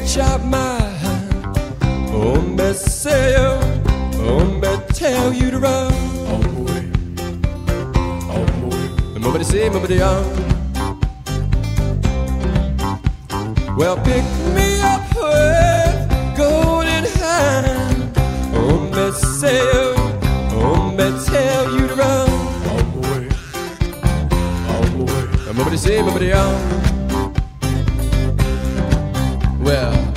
reach out my hand. Oh, me say you, oh, me tell you to run. Oh, boy, nobody say, nobody on. Well, pick me up with golden hand. Oh, me say you, oh, me tell you to run. Oh, boy, nobody say, nobody on. Well,